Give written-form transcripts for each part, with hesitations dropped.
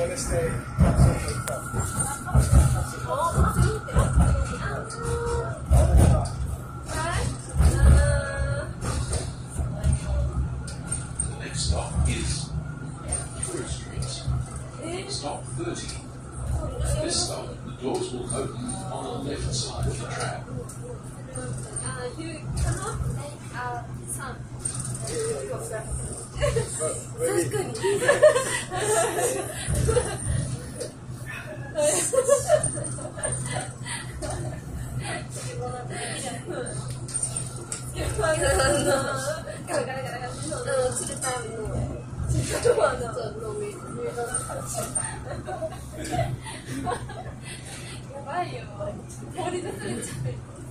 next stop is Yarra Street. Stop 30. This stop, the doors will open on the left side of the tram. You cannot make a sound. 確かに。やばいよ。放り出されちゃう。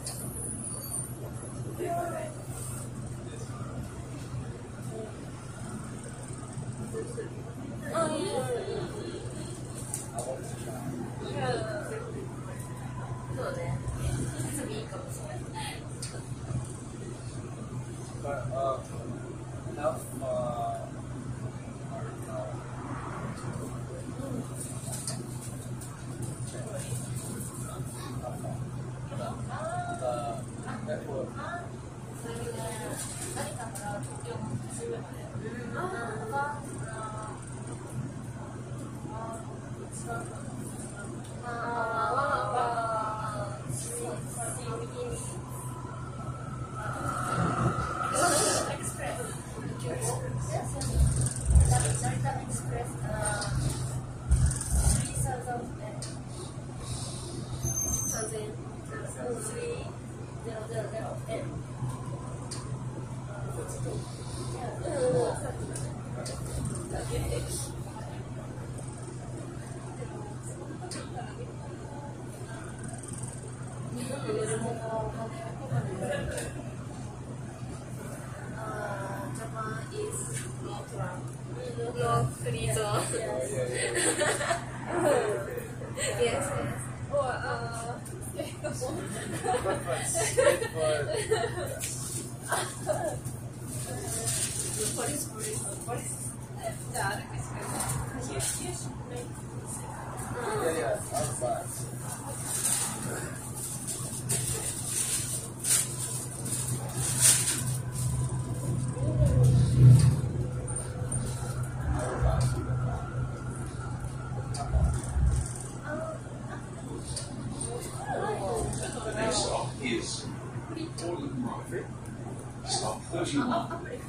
Stop 31.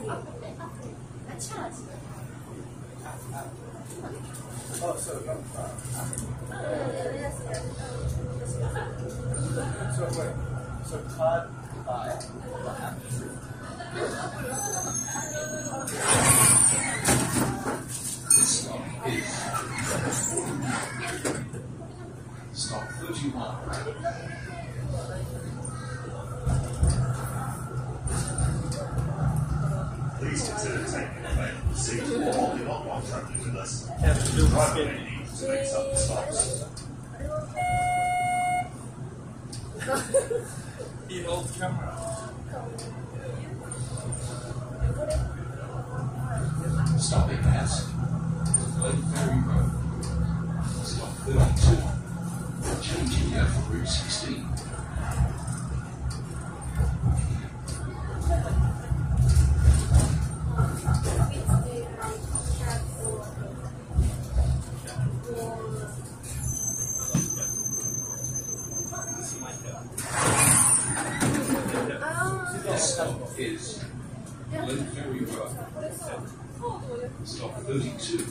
So card by Stop 31. Please consider taking available seats or holding on while travelling with us. have to do Driver may need to mix up the stops. He holds camera. Stopping at Lake Ferry Road. Stop 32. Changing here for Route 16. This stop is Lake Ferry Road. Stop 32.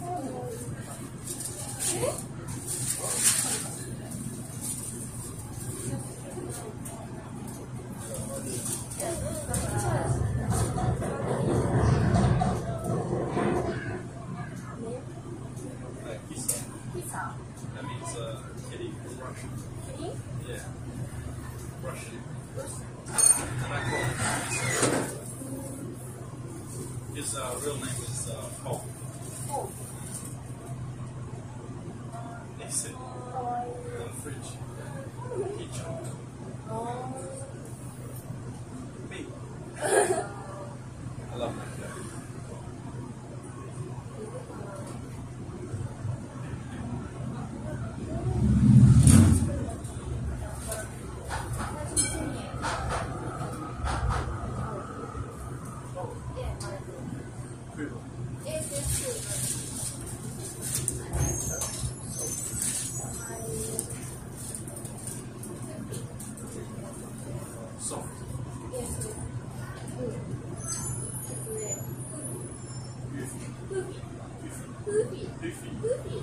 That means kitty in Russian. Yeah. Russian. And I call him his real name is Paul. They sit in the fridge. Each me. I love my cat.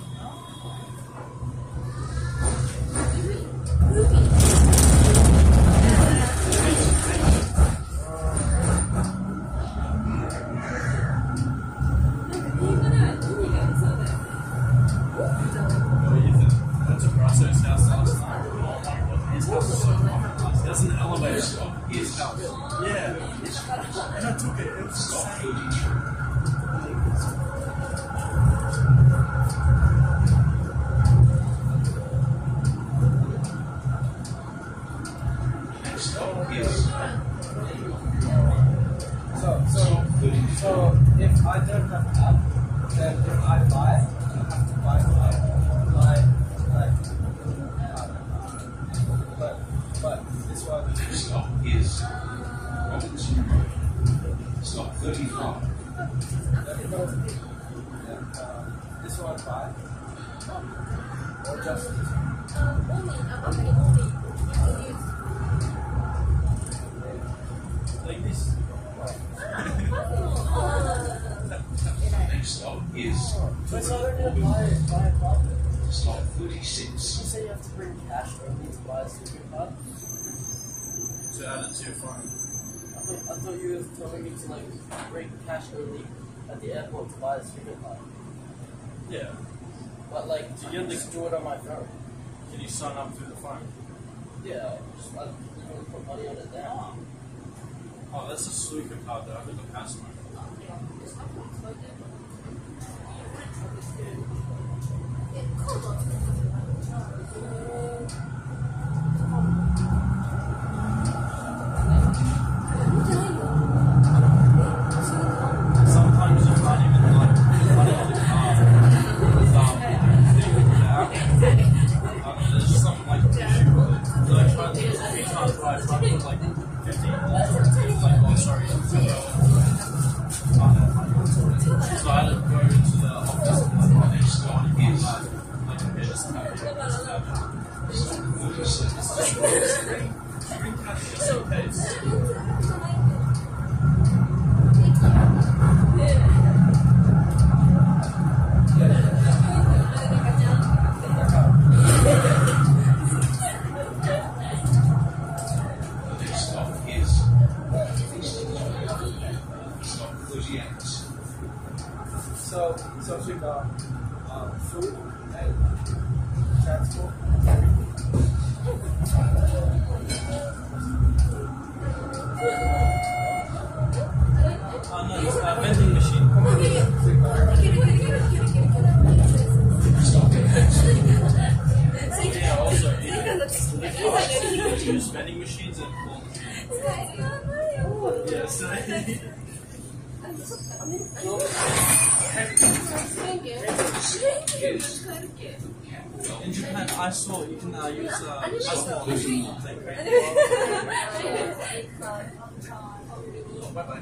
That's a process house last time. His house is so fucking nice. There's an elevator stop. His house. Yeah. And I took it. It was Stop insane. 33. Next stop is So if I don't have an app, then if I buy it, I have to buy but this one. next stop is Robinson Road. Stop 35. This one buy or just Like this. Next stop is But so they're gonna buy a card. stop You 36. say you have to bring cash only to buy a super card. To add it to your phone. I thought you were telling me to like bring cash only at the airport to buy a super card. Yeah. But like, Do you just do it on my phone. Can you sign up through the phone? Yeah, just like put money on it there. Oh, that's a snooker card though. I got the password. Sometimes you can't even like put money on the card. There's some like issue with it. So I tried to do it a few times, but I tried to put like 15. It's like, oh sorry, it's $2. So I had to go into the office and like, Next stop is like a business card. stop 36. Bring cash just in case. The next stop is stop 38. So we got food and transport. Oh no, it's a vending machine. Stop 38. Yeah, also, use vending machines and claw machines. Yeah, so in Japan, I saw you can use I saw machines like crazy. Bye bye.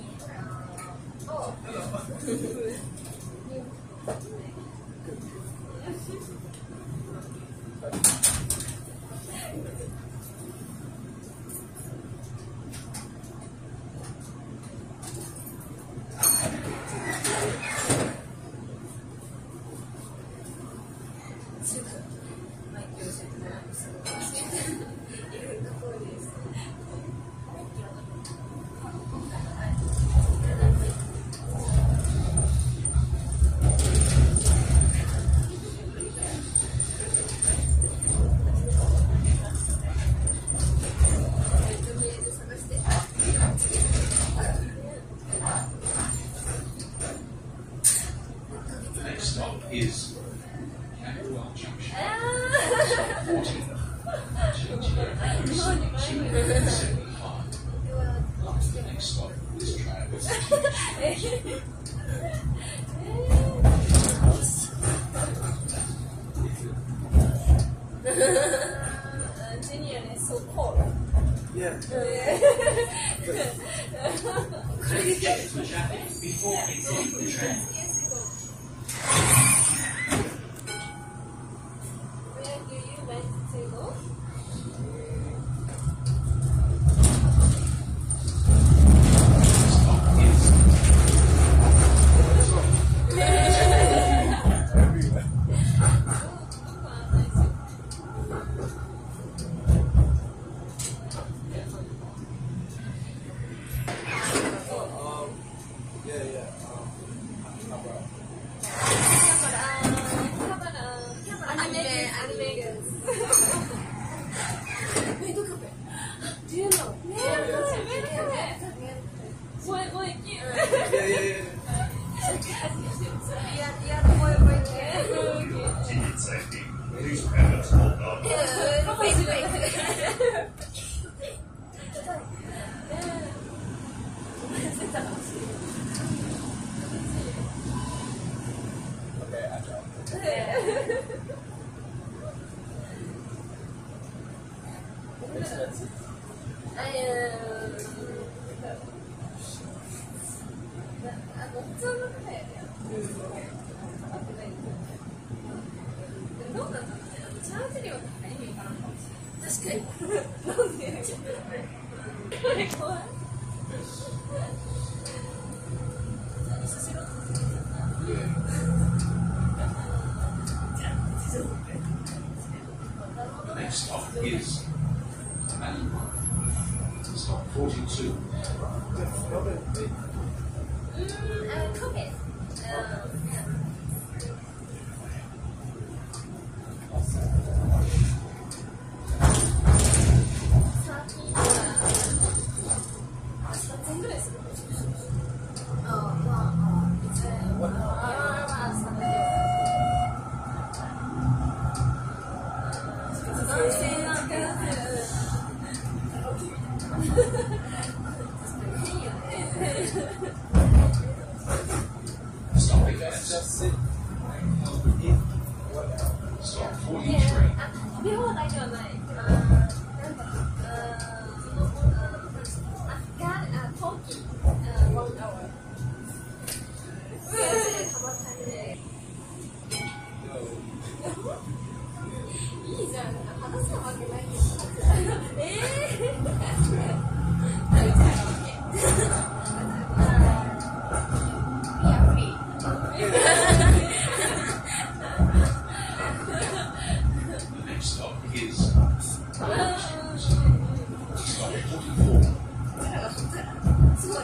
The next stop is Camberwell Junction. Stop 40. Change here to 75. The next stop is Travis. Genius is so cold. Yeah. Check the traffic before exiting the train. Where do you want to go? Stop is Everywhere. メイドカフェ Do you know? メイドカフェBoy cute Yeah, boy cute Ticket safety. Please have us hold up. Wait Okay, agile. Expensive. The next stop is stop 42. Coffee Stopping at Just sit. stop 43. 食べ放題ではない。陶器。1 hour。いいじゃん。話すわけないけど。 The next stop is stop 44. すごい。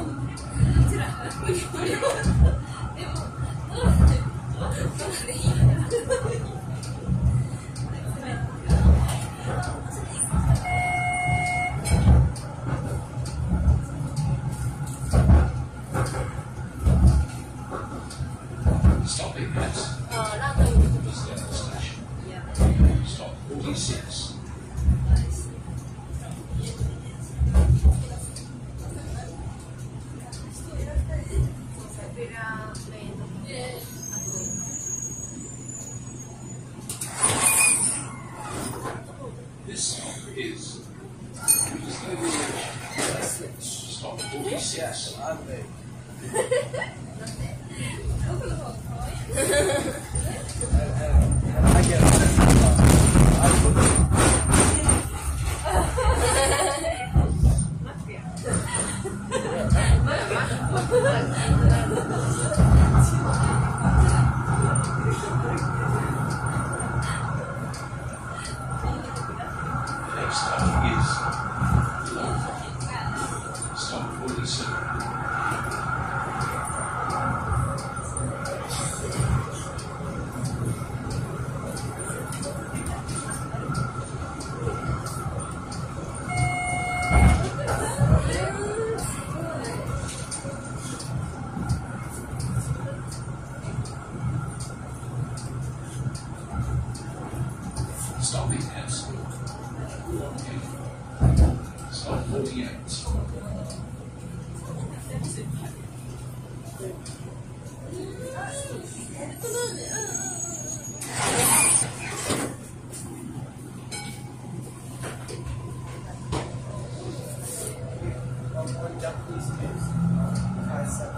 Stopping at Riversdale station. Stop 46. This stop is stop 46. Yes, I'm late. I get The next stop is stop 47. Stopping at stop 48. one Japanese news. I said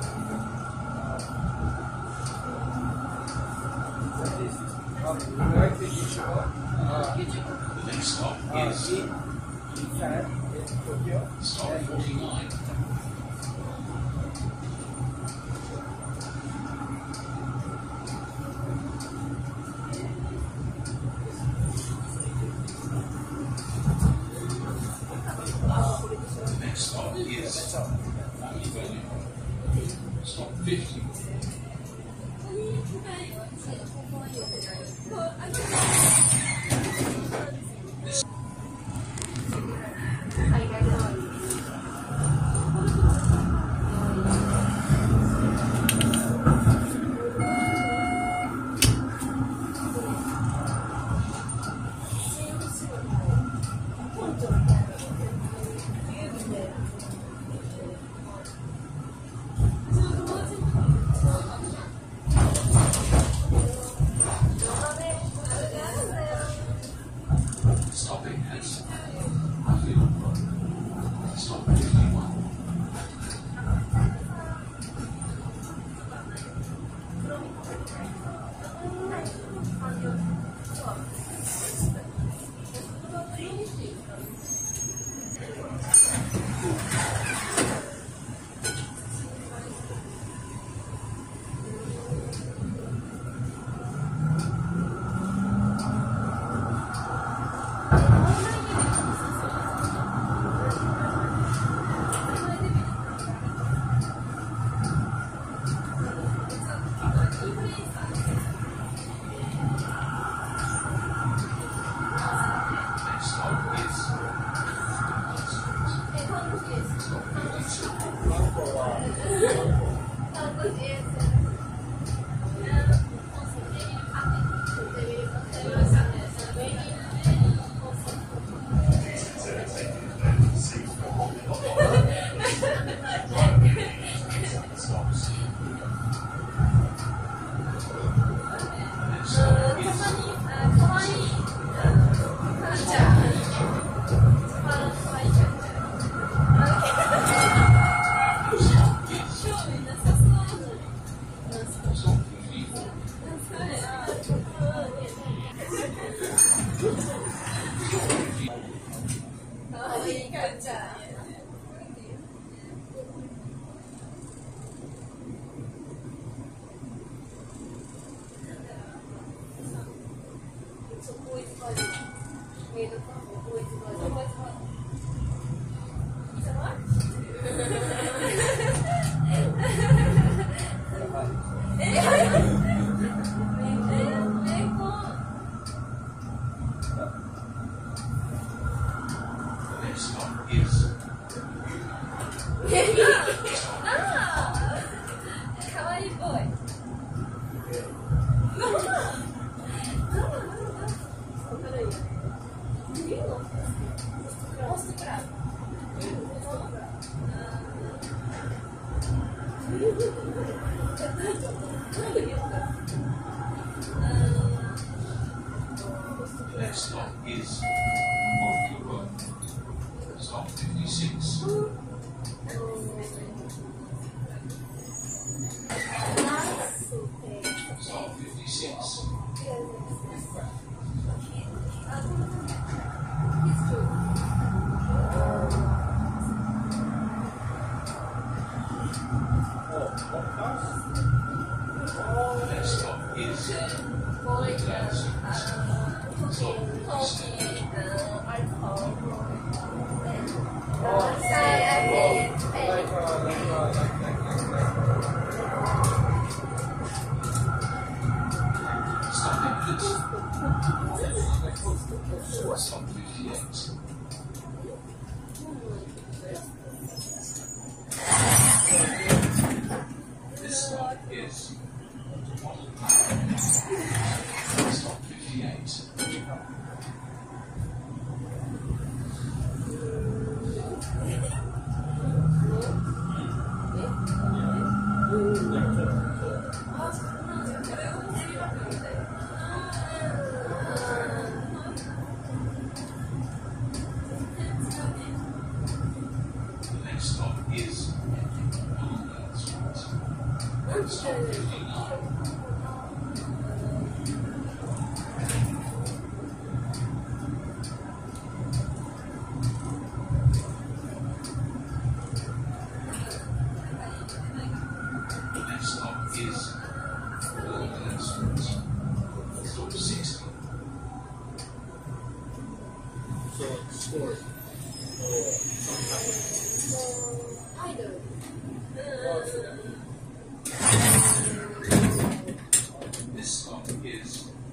we're going to YouTube. The next stop is in Tokyo. stop 49. The next stop is stop 50. Stopping at stop 51. Next stop is Yarra. Stop 56. Stop 56. Next stop is Elgar Stop 57. Stop 58. This stop is stop 58. The next stop is stop 59. The next stop is Elgar Stop 60. This stop is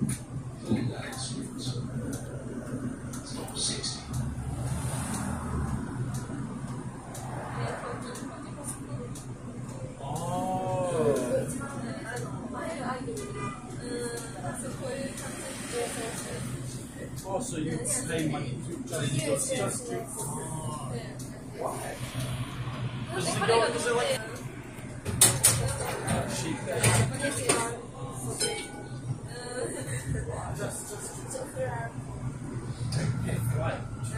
Oh, so you pay money just to. Why? Because they're like cheap. Right.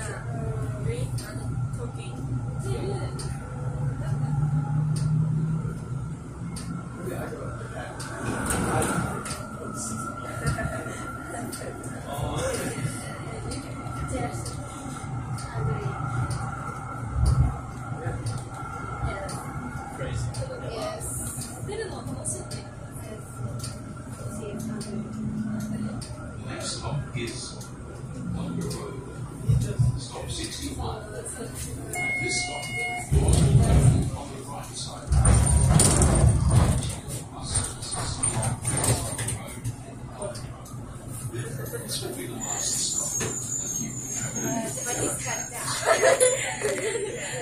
The next stop is Elgar Road. Stop 61. This stop, doors will open on the right side. This will be the last stop. Thank you for travelling.